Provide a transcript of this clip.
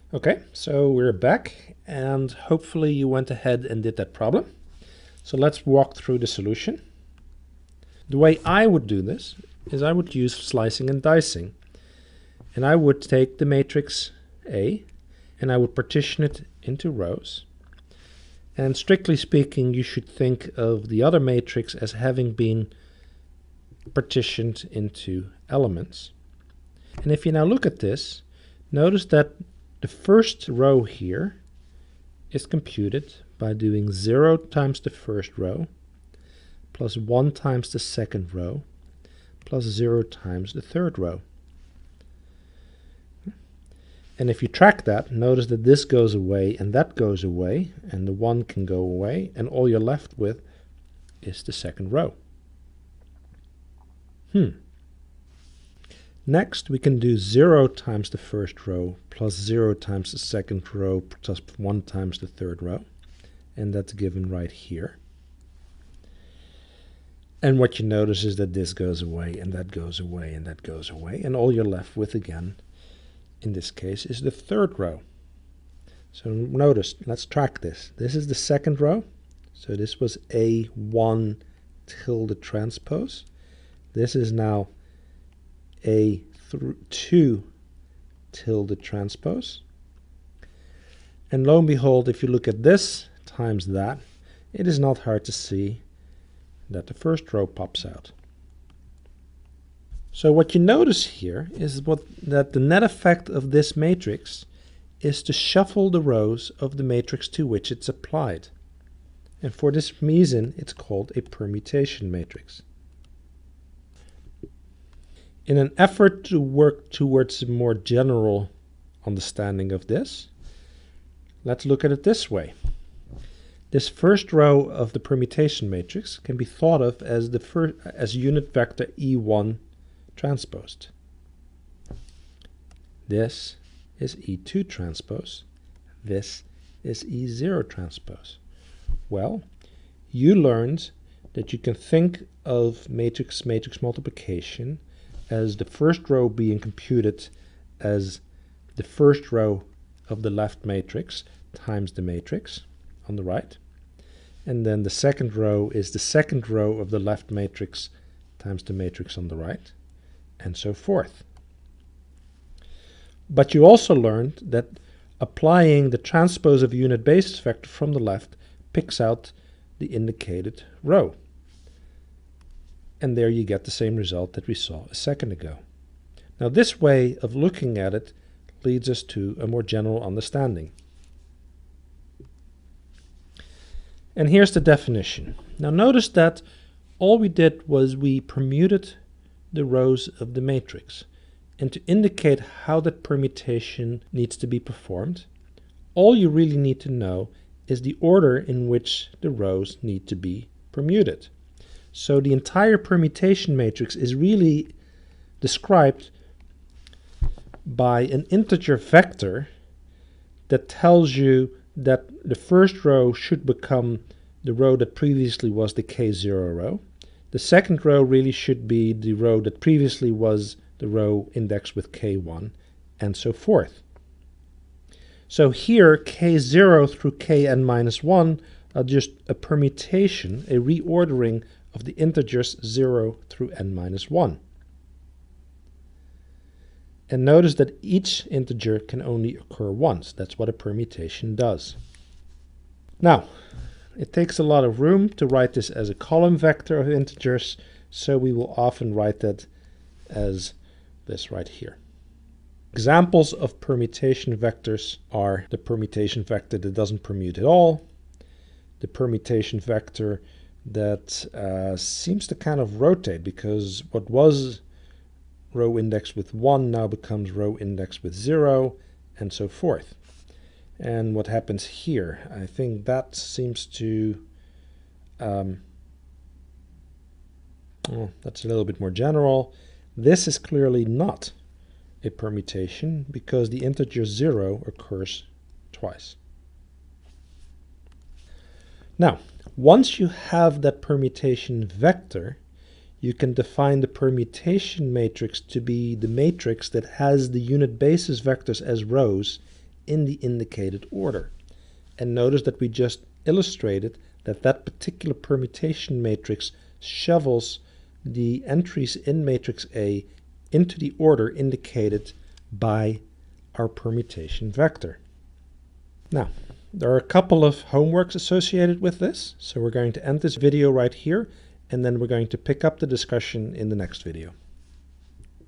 Okay, so we're back, and hopefully you went ahead and did that problem. So let's walk through the solution. The way I would do this is I would use slicing and dicing. And I would take the matrix A, and I would partition it into rows. And strictly speaking, you should think of the other matrix as having been partitioned into elements. And if you now look at this, notice that the first row here is computed by doing 0 times the first row, plus 1 times the second row, plus 0 times the third row. And if you track that, notice that this goes away and that goes away, and the 1 can go away, and all you're left with is the second row. Next, we can do 0 times the first row, plus 0 times the second row, plus 1 times the third row. And that's given right here. And what you notice is that this goes away, and that goes away, and that goes away. And all you're left with again, in this case, is the third row. So notice, let's track this. This is the second row. So this was A1 tilde transpose. This is now A2 tilde transpose. And lo and behold, if you look at this times that, it is not hard to see that the first row pops out. So what you notice here is that the net effect of this matrix is to shuffle the rows of the matrix to which it's applied. And for this reason, it's called a permutation matrix. In an effort to work towards a more general understanding of this, let's look at it this way. This first row of the permutation matrix can be thought of as unit vector E1 transposed. This is E2 transpose. This is E0 transpose. Well, you learned that you can think of matrix multiplication as the first row being computed as the first row of the left matrix times the matrix on the right. And then the second row is the second row of the left matrix times the matrix on the right, and so forth. But you also learned that applying the transpose of a unit basis vector from the left picks out the indicated row. And there you get the same result that we saw a second ago. Now this way of looking at it leads us to a more general understanding. And here's the definition. Now notice that all we did was we permuted the rows of the matrix. And to indicate how that permutation needs to be performed, all you really need to know is the order in which the rows need to be permuted. So the entire permutation matrix is really described by an integer vector that tells you that the first row should become the row that previously was the K0 row. The second row really should be the row that previously was the row indexed with K1, and so forth. So here, K0 through Kn-1 are just a permutation, a reordering of the integers 0 through n-1. And notice that each integer can only occur once. That's what a permutation does. Now, it takes a lot of room to write this as a column vector of integers, so we will often write that as this right here. Examples of permutation vectors are the permutation vector that doesn't permute at all, the permutation vector that seems to kind of rotate, because what was row indexed with 1 now becomes row indexed with 0, and so forth. And what happens here? I think that seems to, that's a little bit more general. This is clearly not a permutation because the integer 0 occurs twice. Now, once you have that permutation vector, you can define the permutation matrix to be the matrix that has the unit basis vectors as rows in the indicated order. And notice that we just illustrated that that particular permutation matrix shovels the entries in matrix A into the order indicated by our permutation vector. Now, there are a couple of homeworks associated with this, so we're going to end this video right here, and then we're going to pick up the discussion in the next video.